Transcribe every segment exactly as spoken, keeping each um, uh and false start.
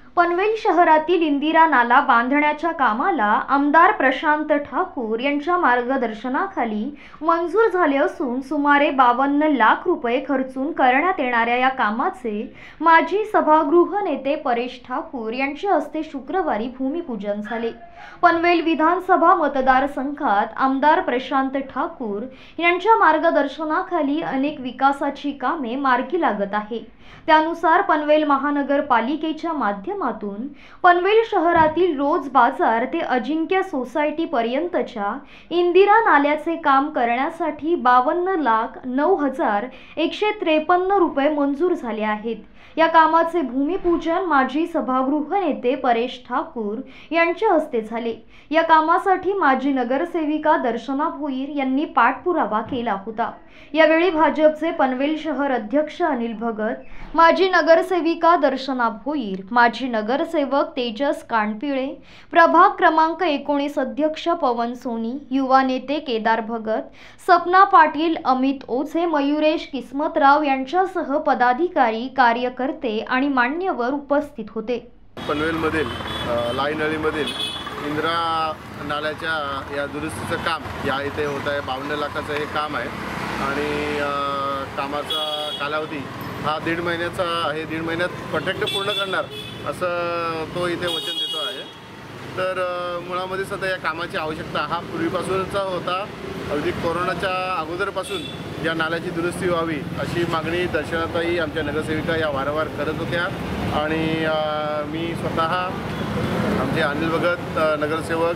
पनवेल शहरातील इंदिरा नाला बांधण्याच्या कामाला आमदार प्रशांत ठाकूर यांच्या मार्गदर्शनाखाली मंजूर झाले असून सुमारे बावन्न लाख रुपये खर्चून करण्यात येणाऱ्या या कामाचे माजी सभागृह नेते परेश ठाकूर यांच्या हस्ते शुक्रवारी भूमिपूजन झाले। पनवेल विधानसभा मतदारसंघात आमदार प्रशांत ठाकूर यांच्या मार्गदर्शनाखाली अनेक विकासाची कामे मार्गी लागत आहे। त्यानुसार पनवेल महानगरपालिकेच्या माध्यमातून पनवेल शहरातील रोज बाजार ते अजिंक्य सोसायटी पर्यंतच्या इंदिरा नाल्याचे काम करण्यासाठी बावन्न लाख नऊ हजार एकशे त्रेपन्न रुपये मंजूर झाले आहेत। या कामाचे भूमिपूजन माजी सभागृह नेते परेश ठाकूर यांच्या हस्ते झाले। या कामासाठी माजी नगरसेविका दर्शना भोईर यांनी पाठपुरावा केला होता। यावेळी भाजपचे पनवेल शहर अध्यक्ष अनिल भगत, माजी नगरसेविका दर्शना भोईर, माजी नगरसेवक तेजस कानपिळे, प्रभाग क्रमांक एकोणीस अध्यक्ष पवन सोनी, युवा नेते केदार भगत, सपना पाटील, अमित ओझे, मयुरेश किस्मतराव यांच्यासह पदाधिकारी, कार्यकर्ते आणि मान्यवर उपस्थित होते। पनवेलमधील लाईनळीमधील इंदिरा नाल्याच्या या दुरुस्तीचं काम या इथे होत आहे। बावन्न लाखाचं हे काम आहे आणि कामाचा कालावधी हा दीड महिन्याचा आहे। दीड महिन्यात कॉन्ट्रॅक्ट पूर्ण करणार असं तो इथे वचन देतो आहे। तर मुळामध्ये सध्या या कामाची आवश्यकता हा पूर्वीपासूनचा होता। अगदी कोरोनाच्या अगोदरपासून या नाल्याची दुरुस्ती व्हावी अशी मागणी दर्शनाताई आमच्या नगरसेविका या वारंवार करत होत्या आणि मी स्वतः आमचे अनिल भगत नगरसेवक,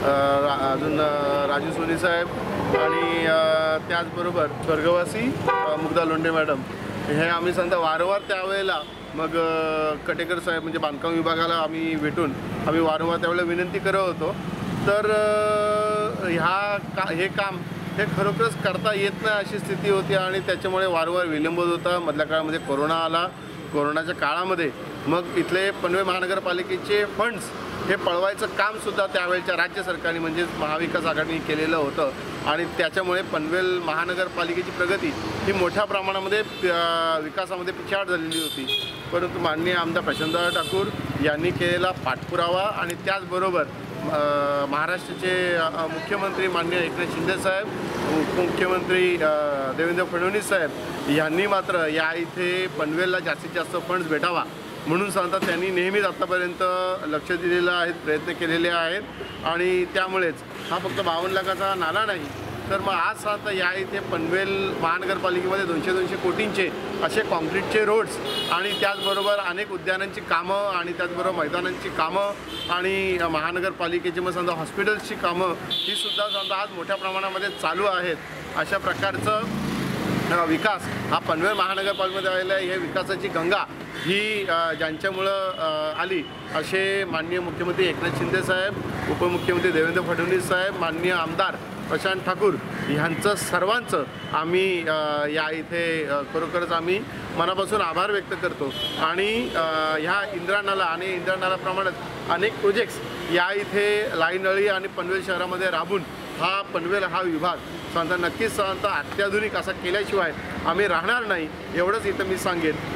अजून राजू सोनी साहेब आणि त्याचबरोबर स्वर्गवासी मुग्धा लोंढे मॅडम हे आम्ही सांगता वारंवार त्यावेळेला मग कटेकर साहेब म्हणजे बांधकाम विभागाला आम्ही भेटून आम्ही वारंवार त्यावेळेला विनंती करत होतो। तर ह्या का हे काम हे खरोखरच करता येत नाही अशी स्थिती होती आणि त्याच्यामुळे वारंवार विलंब होता। मधल्या काळामध्ये कोरोना आला। कोरोनाच्या काळामध्ये मग इथले पनवेल महानगरपालिकेचे फंड्स हे पळवायचं कामसुद्धा त्यावेळच्या राज्य सरकारने म्हणजेच महाविकास आघाडीने केलेलं होतं आणि त्याच्यामुळे पनवेल महानगरपालिकेची प्रगती ही मोठ्या प्रमाणामध्ये विकासामध्ये पिछाड झालेली होती। परंतु माननीय आमदार प्रशांत ठाकूर यांनी केलेला पाठपुरावा आणि त्याचबरोबर महाराष्ट्राचे मुख्यमंत्री माननीय एकनाथ शिंदे साहेब, उपमुख्यमंत्री देवेंद्र फडणवीस साहेब यांनी मात्र या इथे पनवेलला जास्तीत जास्त फंड्स भेटावा म्हणून सांगतात त्यांनी नेहमीच आतापर्यंत लक्ष दिलेलं आहे, प्रयत्न केलेले आहेत आणि त्यामुळेच हा फक्त बावन्न लाखाचा नाला नाही तर मग आज सांगता या इथे पनवेल महानगरपालिकेमध्ये दोनशे दोनशे कोटींचे असे कॉन्क्रीटचे रोड्स आणि त्याचबरोबर अनेक उद्यानांची कामं आणि त्याचबरोबर मैदानांची कामं आणि महानगरपालिकेची मग समजा हॉस्पिटल्सची कामं ही सुद्धा समजा आज मोठ्या प्रमाणामध्ये चालू आहेत। अशा प्रकारचं विकास हा पनवेल महानगरपालिकेमध्ये आलेला आहे। हे विकासाची गंगा ही ज्यांच्यामुळं आली असे माननीय मुख्यमंत्री एकनाथ शिंदे साहेब, उपमुख्यमंत्री देवेंद्र फडणवीस साहेब, माननीय आमदार प्रशांत ठाकूर ह्यांचं सर्वांचं आम्ही या इथे खरोखरच आम्ही मनापासून आभार व्यक्त करतो आणि ह्या इंदिरा नाला आणि इंदिरा नाल्याप्रमाणेच अनेक प्रोजेक्ट्स या इथे लाईनळी आणि पनवेल शहरामध्ये राबून हा पनवेल हा विभाग सांगता नक्कीच सांगता अत्याधुनिक असा केल्याशिवाय आम्ही राहणार नाही एवढंच इथं मी सांगेन।